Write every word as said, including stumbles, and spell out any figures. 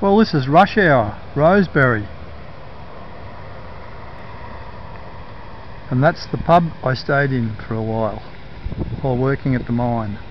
Well, this is Rush Hour, Rosebery. And that's the pub I stayed in for a while, while working at the mine.